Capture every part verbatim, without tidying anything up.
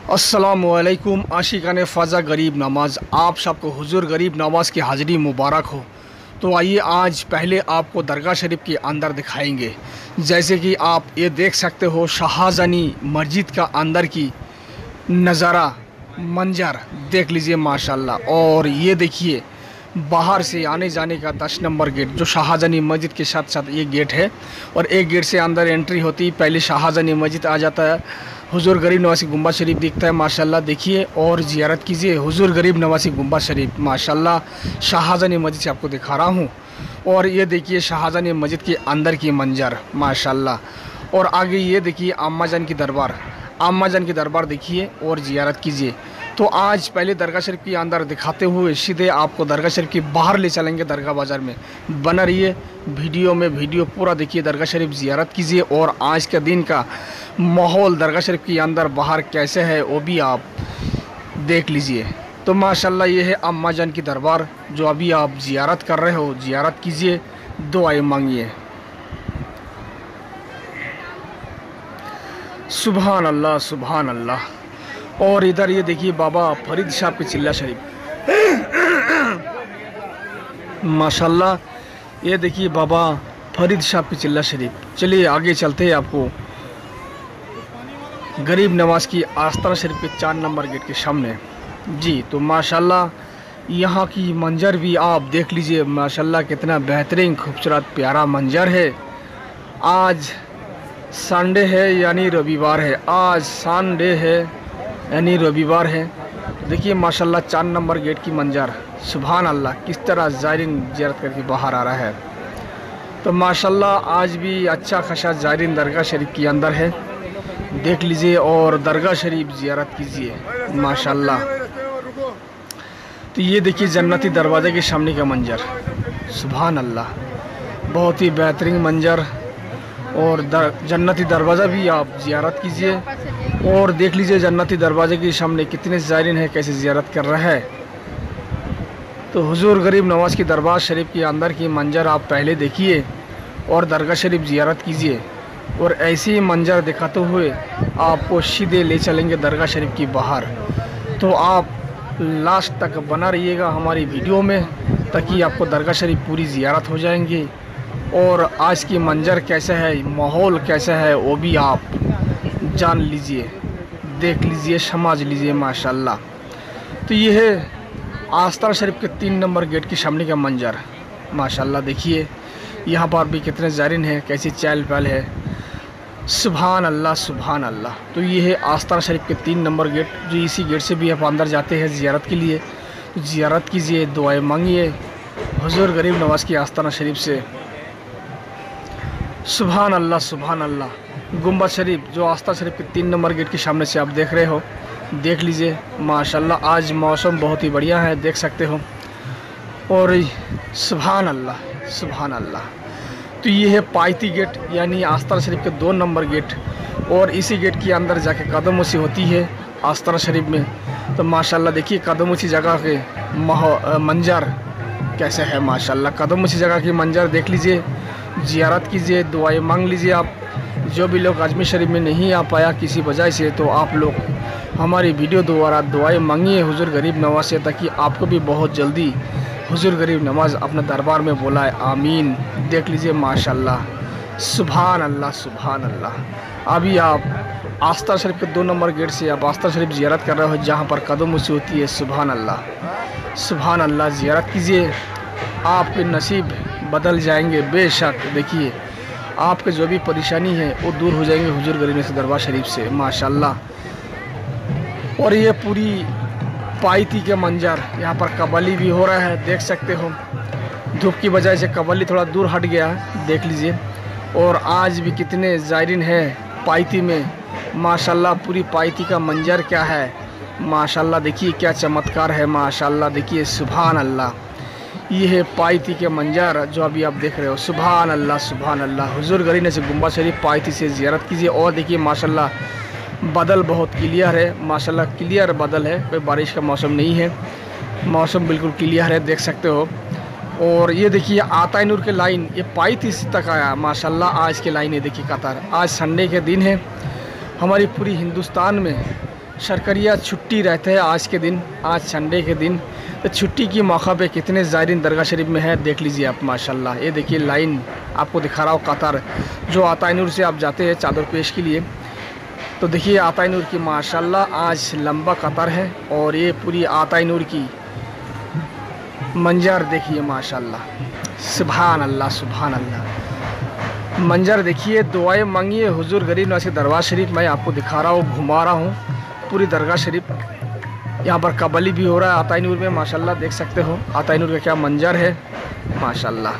अस्सलामुअलैकुम आशिकान फ़ज़ा गरीब नमाज, आप सबको हुजूर गरीब नवाज़ की हाज़िरी मुबारक हो। तो आइए आज पहले आपको दरगाह शरीफ के अंदर दिखाएंगे। जैसे कि आप ये देख सकते हो शाहज़नी मस्जिद का अंदर की नज़ारा मंजर देख लीजिए माशाल्लाह। और ये देखिए बाहर से आने जाने का दस नंबर गेट जो शाहज़नी मस्जिद के साथ साथ ये गेट है, और एक गेट से अंदर एंट्री होती पहले शाहज़नी मस्जिद आ जाता है, हुजूर गरीब नवाज़ी गुंबद शरीफ दिखता है माशाल्लाह। देखिए और ज़ियारत कीजिए हुजूर गरीब नवाज़ी गुंबद शरीफ माशाल्लाह। शाहज़नी मस्जिद से आपको दिखा रहा हूँ, और ये देखिए शाहज़नी मस्जिद के अंदर की मंजर माशाल्लाह। और आगे ये देखिए अम्मा जान की दरबार, अम्मा जान की दरबार देखिए और ज़ियारत कीजिए। तो आज पहले दरगाह शरीफ के अंदर दिखाते हुए सीधे आपको दरगाह शरीफ के बाहर ले चलेंगे दरगाह बाज़ार में। बना रहिए वीडियो में, वीडियो पूरा देखिए, दरगाह शरीफ ज़ियारत कीजिए। और आज के दिन का माहौल दरगाह शरीफ के अंदर बाहर कैसे है वो भी आप देख लीजिए। तो माशाल्लाह ये है अम्मा जान की दरबार जो अभी आप ज़ियारत कर रहे हो। ज़ियारत कीजिए, दुआएं मांगिए। सुभान अल्लाह सुभान अल्लाह। और इधर ये देखिए बाबा फरीद साहब की चिल्ला शरीफ माशाल्लाह। ये देखिए बाबा फरीद साहब की चिल्ला शरीफ। चलिए आगे चलते हैं आपको गरीब नवाज की आस्ताना शरीफ के चार नंबर गेट के सामने जी। तो माशाल्लाह यहाँ की मंजर भी आप देख लीजिए माशाल्लाह, कितना बेहतरीन खूबसूरत प्यारा मंजर है। आज संडे है यानी रविवार है, आज संडे है यानी रविवार है। देखिए माशाल्लाह चार नंबर गेट की मंजर, सुभान अल्लाह, किस तरह ज़ायरीन ज़ियारत करके बाहर आ रहा है। तो माशाल्लाह आज भी अच्छा खासा ज़ायरीन दरगाह शरीफ के अंदर है, देख लीजिए और दरगाह शरीफ ज़ियारत कीजिए माशाल्लाह। तो ये देखिए जन्नती दरवाज़े के सामने का मंजर, सुभान अल्लाह, बहुत ही बेहतरीन मंजर। और दर, जन्नती दरवाज़ा भी आप ज़ियारत कीजिए और देख लीजिए जन्नती दरवाज़े के सामने कितने ज़ायरीन है, कैसे ज़ियारत कर रहा है। तो हुजूर गरीब नवाज़ की दरबार शरीफ के अंदर की मंजर आप पहले देखिए और दरगाह शरीफ ज़ियारत कीजिए। और ऐसे ही मंजर दिखाते हुए आपको सीधे ले चलेंगे दरगाह शरीफ की बाहर। तो आप लास्ट तक बना रहिएगा हमारी वीडियो में, ताकि आपको दरगाह शरीफ पूरी ज़ियारत हो जाएंगी। और आज की मंजर कैसा है, माहौल कैसा है वो भी आप जान लीजिए, देख लीजिए, समझ लीजिए माशाल्लाह। तो ये है आस्ताना शरीफ के तीन नंबर गेट के सामने का मंजर माशाल्लाह। देखिए यहाँ पर भी कितने ज़ायरीन है, कैसी चहल पहल है, सुभान अल्लाह सुभान अल्लाह। तो ये है आस्ताना शरीफ के तीन नंबर गेट, जो इसी गेट से भी आप अंदर जाते हैं ज़ियारत के लिए। तो ज़ियारत कीजिए, दुआएं मांगिए हुजूर गरीब नवाज़ की आस्ताना शरीफ से। सुभान अल्लाह सुभान अल्लाह। गुंबद शरीफ जो आस्ताना शरीफ के तीन नंबर गेट के सामने से आप देख रहे हो, देख लीजिए माशाल्लाह। आज मौसम बहुत ही बढ़िया है, देख सकते हो। और सुभान अल्लाह सुभान अल्लाह। तो ये है पायती गेट यानी आस्ताना शरीफ के दो नंबर गेट, और इसी गेट के अंदर जाके कदमों से होती है आस्ताना शरीफ में। तो माशाल्लाह देखिए कदमों सी जगह के मंजर कैसे है माशाल्लाह। कदमों सी जगह की मंजर देख लीजिए, ज़ियारत कीजिए, दुआएं मांग लीजिए। आप जो भी लोग अजमेर शरीफ में नहीं आ पाया किसी वजह से, तो आप लोग हमारी वीडियो द्वारा दुआएं मांगिए हुजूर गरीब नवाज़ से, ताकि आपको भी बहुत जल्दी हुजूर गरीब नवाज़ अपने दरबार में बुलाए। आमीन। देख लीजिए माशाल्लाह, सुभान अल्लाह सुभान अल्लाह। अभी आप आस्ताना शरीफ के दो नंबर गेट से आप आस्ताना शरीफ ज़ियारत कर रहे हो, जहाँ पर कदम से होती है, सुभान अल्लाह सुभान अल्लाह। ज़ियारत कीजिए, आपके नसीब बदल जाएंगे बेशक। देखिए आपके जो भी परेशानी है वो दूर हो जाएंगे हुजूर गरीब नवाज़ दरबार शरीफ से माशाल्लाह। और ये पूरी पायती के मंजर, यहाँ पर कव्वाली भी हो रहा है, देख सकते हो। धूप की वजह से कव्वाली थोड़ा दूर हट गया है, देख लीजिए। और आज भी कितने ज़ायरीन है पायती में माशाल्लाह। पूरी पायती का मंजर क्या है माशाल्लाह, देखिए क्या चमत्कार है माशाल्लाह। देखिए सुभान अल्लाह, ये है पायती के मंजर जो अभी आप देख रहे हो, सुभान अल्लाह सुभान अल्लाह। हुजूर गरीब नवाज़ गुंबद शरीफ पायती से ज़ियारत कीजिए। और देखिए माशाल्लाह बादल बहुत क्लियर है माशाल्लाह, क्लियर बादल है, कोई बारिश का मौसम नहीं है, मौसम बिल्कुल क्लियर है, देख सकते हो। और ये देखिए आता नूर के लाइन ये पायती तक आया माशाल्लाह। आज के लाइन है देखिए कतार, आज संडे के दिन है, हमारी पूरी हिंदुस्तान में शरकरिया छुट्टी रहते हैं आज के दिन, आज संडे के दिन, तो छुट्टी की मौका पे कितने ज़ायरीन दरगाह शरीफ में है देख लीजिए आप माशाल्लाह। ये देखिए लाइन आपको दिखा रहा हूँ कतार, जो आताई नूर से आप जाते हैं चादर पेश के लिए, तो देखिए आताई नूर की माशाल्लाह आज लंबा कतार है। और ये पूरी आताई नूर की मंजर देखिए माशाल्लाह, सुभान अल्लाह सुभान अल्लाह। मंजर देखिए, दुआएं मांगिए हुजूर गरीब नवाज के दरबार शरीफ। मैं आपको दिखा रहा हूँ, घुमा रहा हूँ पूरी दरगाह शरीफ। यहाँ पर कबली भी हो रहा है आताई नूर में माशाल्लाह, देख सकते हो आताई नूर का क्या मंजर है माशाल्लाह,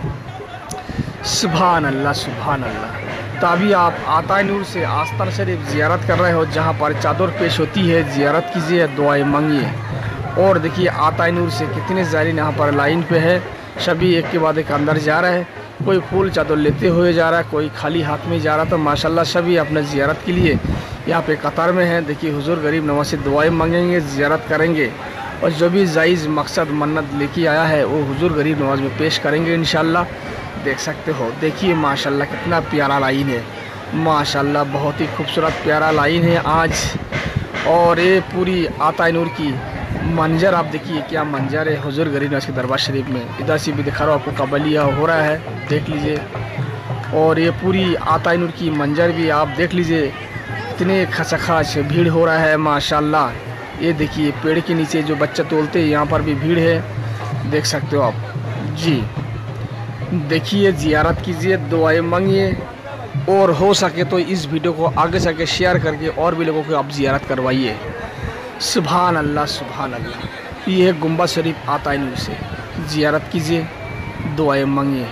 सुभान अल्लाह सुभान अल्लाह। तो अभी आप आताई नूर से आस्तान शरीफ ज़ियारत कर रहे हो, जहाँ पर चादर पेश होती है, ज़ियारत कीजिए, दुआएं मांगिए। और देखिए आताई नूर से कितने ज़ायरीन यहाँ पर लाइन पे है, सभी एक के बाद एक अंदर जा रहा है, कोई फूल चादर लेते हुए जा रहा है, कोई खाली हाथ में जा रहा। तो माशाल्लाह सभी अपने ज़ियारत के लिए यहाँ पे कतार में है। देखिए हुजूर गरीब नवाज से दुआएं मांगेंगे, ज़ियारत करेंगे, और जो भी जायज़ मकसद मन्नत लेके आया है वो हुजूर गरीब नवाज में पेश करेंगे इंशाल्लाह। देख सकते हो, देखिए माशाल्लाह कितना प्यारा लाइन है माशाल्लाह, बहुत ही खूबसूरत प्यारा लाइन है आज। और ये पूरी आताई नूर की मंजर आप देखिए, क्या मंजर है हुजूर गरीब नवाज के दरबार शरीफ में। इधर से भी दिखा रहा हूँ आपको, कबलिया हो रहा है, देख लीजिए। और ये पूरी आताई नूर की मंजर भी आप देख लीजिए, इतने खचाखच भीड़ हो रहा है माशाल्लाह। ये देखिए पेड़ के नीचे जो बच्चे तोलते हैं, यहाँ पर भी भीड़ है, देख सकते हो आप जी। देखिए ज़ियारत कीजिए, दुआएं मांगिए, और हो सके तो इस वीडियो को आगे से आगे शेयर करके और भी लोगों को आप ज़ियारत करवाइए। सुभान अल्लाह सुभान अल्लाह। ये है गुंबद शरीफ आताई नूर से, ज़ियारत कीजिए, दुआएं मांगिए।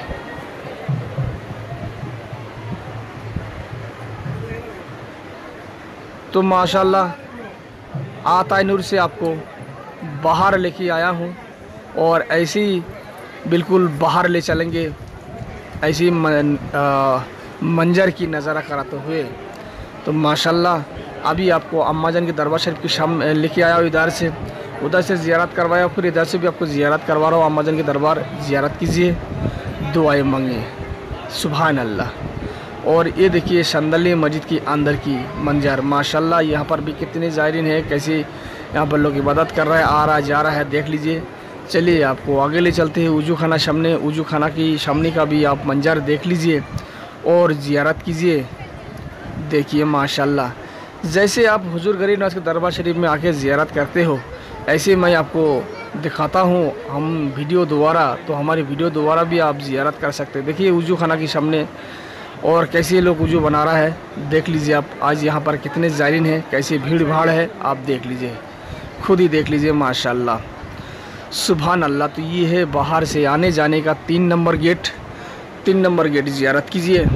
तो माशाल्लाह आताई नूर से आपको बाहर लेके आया हूँ, और ऐसे ही बिल्कुल बाहर ले चलेंगे, ऐसी मन, आ, मंजर की नज़ारा कराते हुए। तो माशाल्लाह अभी आपको अम्मा जान के दरबार शरीफ की शाम लेके आया हूँ, इधर से उधर से ज़ियारत करवाया, फिर इधर से भी आपको ज़ियारत करवा रहा हूँ। अम्मा जान के दरबार ज़ियारत कीजिए, दुआएं मांगिए, सुभान अल्लाह। और ये देखिए संदली मस्जिद की अंदर की मंजर माशाल्लाह, यहाँ पर भी कितने ज़ायरीन है, कैसे यहाँ पर लोग इबादत कर रहा है, आ रहा जा रहा है, देख लीजिए। चलिए आपको आगे ले चलते हैं, वजू खाना सामने, वजू खाना की सामने का भी आप मंजर देख लीजिए और ज़ियारत कीजिए। देखिए माशाल्लाह, जैसे आप हुजूर गरीब नवाज के दरबार शरीफ में आके ज़ियारत करते हो, ऐसे मैं आपको दिखाता हूँ हम वीडियो द्वारा, तो हमारी वीडियो द्वारा भी आप ज़ियारत कर सकते हैं। देखिए वजू खाना के सामने और कैसे लोग वजू बना रहा है, देख लीजिए आप। आज यहाँ पर कितने ज़ायरीन हैं, कैसे भीड़ भाड़ है, आप देख लीजिए, खुद ही देख लीजिए माशाल्लाह, सुभान अल्लाह। तो ये है बाहर से आने जाने का तीन नंबर गेट, तीन नंबर गेट ज़ियारत कीजिए।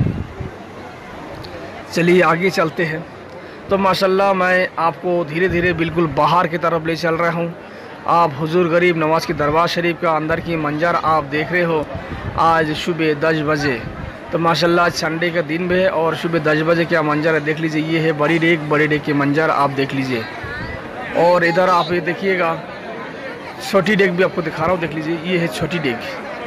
चलिए आगे चलते हैं। तो माशाल्लाह मैं आपको धीरे धीरे बिल्कुल बाहर की तरफ ले चल रहा हूँ। आप हुजूर गरीब नवाज के दरबार शरीफ का अंदर की मंजर आप देख रहे हो। आज सुबह दस बजे, तो माशाल्लाह आज संडे का दिन भी है और सुबह दस बजे क्या मंजर है देख लीजिए। ये है बड़ी डेग, बड़ी डेग की मंजर आप देख लीजिए। और इधर आप ये देखिएगा छोटी डेग भी आपको दिखा रहा हूँ, देख लीजिए। ये है छोटी डेग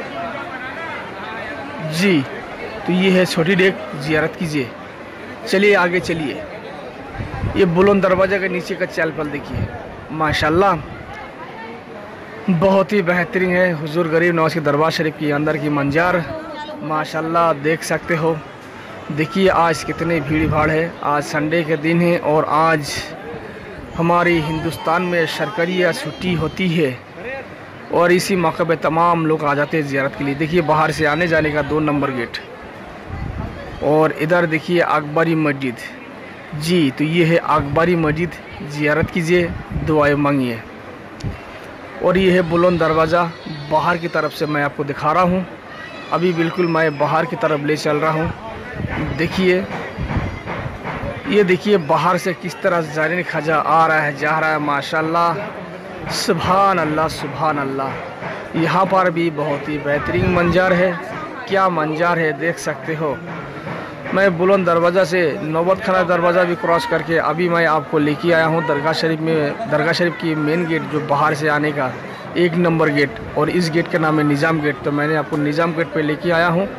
जी, तो ये है छोटी डेग, ज़ियारत कीजिए। चलिए आगे चलिए। ये बुलंद दरवाज़ा के नीचे का चहल पहल देखिए माशाल्लाह, बहुत ही बेहतरीन है हुजूर गरीब नवाज के दरबार शरीफ की अंदर की मंजर माशाल्लाह, देख सकते हो। देखिए आज कितनी भीड़ भाड़ है, आज संडे के दिन है और आज हमारी हिंदुस्तान में शरकरिया छुट्टी होती है और इसी मौके पे तमाम लोग आ जाते हैं ज़ियारत के लिए। देखिए बाहर से आने जाने का दो नंबर गेट। और इधर देखिए अकबरी मस्जिद जी, तो ये है अकबरी मस्जिद, ज़ियारत कीजिए, दुआएं मांगिए। और ये है बुलंद दरवाज़ा, बाहर की तरफ से मैं आपको दिखा रहा हूँ। अभी बिल्कुल मैं बाहर की तरफ ले चल रहा हूँ। देखिए ये देखिए बाहर से किस तरह ज़ायरीन खजा आ रहा है, जा रहा है माशाल्लाह, सुभान अल्लाह सुभान अल्लाह। यहाँ पर भी बहुत ही बेहतरीन मंजर है, क्या मंजर है देख सकते हो। मैं बुलंद दरवाज़ा से नौबत खाना दरवाज़ा भी क्रॉस करके अभी मैं आपको लेके आया हूँ दरगाह शरीफ में। दरगाह शरीफ की मेन गेट जो बाहर से आने का एक नंबर गेट, और इस गेट का नाम है निज़ाम गेट। तो मैंने आपको निज़ाम गेट पे लेके आया हूँ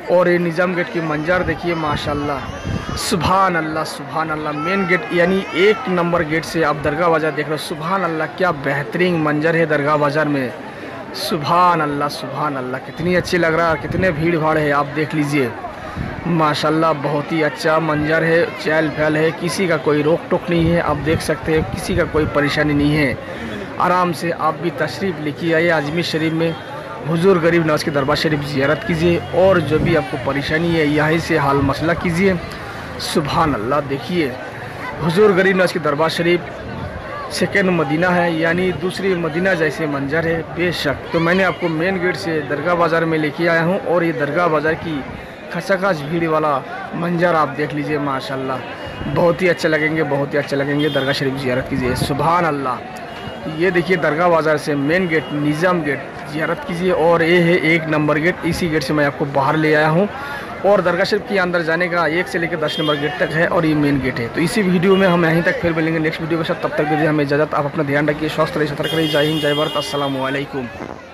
और ये निज़ाम गेट की मंजर देखिए माशाल्लाह, सुभान अल्लाह सुभान अल्लाह। मेन गेट यानी एक नंबर गेट से आप दरगाह बाज़ार देख रहे हो। सुभान अल्लाह, क्या बेहतरीन मंजर है दरगाह बाज़ार में। सुभान अल्लाह सुभान अल्लाह, कितनी अच्छी लग रहा है, कितने भीड़ भाड़ है आप देख लीजिए माशाल्लाह। बहुत ही अच्छा मंजर है, चहल पहल है, किसी का कोई रोक टोक नहीं है। आप देख सकते हैं किसी का कोई परेशानी नहीं है। आराम से आप भी तशरीफ़ लेके आइए अजमेर शरीफ में, हुजूर गरीब नवाज़ के दरबार शरीफ ज़ियारत कीजिए और जो भी आपको परेशानी है यहीं से हाल मसला कीजिए। सुभान अल्लाह, देखिए हुजूर गरीब नवाज़ के दरबार शरीफ सेकेंड मदीना है, यानी दूसरी मदीना जैसे मंजर है बेशक। तो मैंने आपको मेन गेट से दरगाह बाज़ार में लेके आया हूँ और ये दरगाह बाज़ार की खचाखच भीड़ वाला मंजर आप देख लीजिए माशाल्लाह। बहुत ही अच्छा लगेंगे, बहुत ही अच्छा लगेंगे। दरगाह शरीफ ज़ियारत कीजिए। सुभान अल्लाह, ये देखिए दरगाह बाज़ार से मेन गेट निज़ाम गेट ज़ियारत कीजिए और ये है एक नंबर गेट। इसी गेट से मैं आपको बाहर ले आया हूँ और दरगाह शरीफ के अंदर जाने का एक से लेकर दस नंबर गेट तक है और ये मेन गेट है। तो इसी वीडियो में हम यहीं तक फिर मिलेंगे नेक्स्ट वीडियो के साथ। तब तक दीजिए हमें इजाज़त। आप अपना ध्यान रखिए, स्वस्थ रहिए, सतर्क रहिए। जय हिंद, जय भारत, अस्सलाम वालेकुम।